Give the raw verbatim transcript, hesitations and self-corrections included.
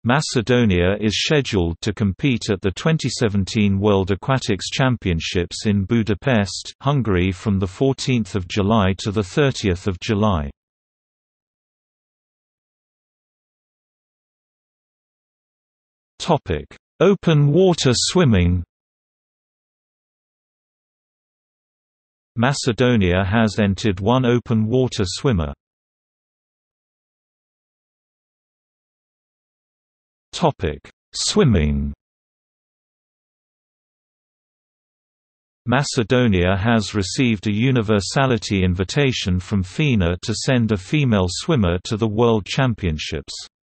Macedonia is scheduled to compete at the twenty seventeen World Aquatics Championships in Budapest, Hungary from the fourteenth of July to the thirtieth of July. Topic: Open water swimming. Macedonia has entered one open water swimmer. Topic: Swimming. Macedonia has received a universality invitation from FINA to send a female swimmer to the World Championships.